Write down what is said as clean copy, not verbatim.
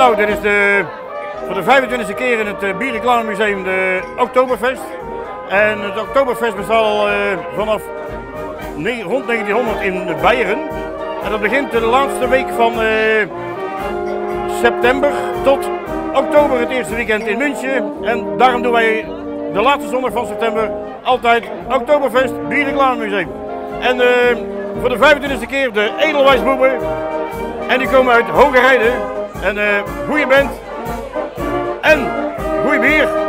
Nou, dit is voor de 25e keer in het Bierreclamemuseum de Oktoberfest. En het Oktoberfest bestaat al vanaf rond 1900 in Beieren. En dat begint de laatste week van september tot oktober, het eerste weekend in München. En daarom doen wij de laatste zondag van september altijd Oktoberfest Bierreclamemuseum. En voor de 25e keer de Edelweissboeven. En die komen uit Hoge Heide. En goeie band en goeie bier.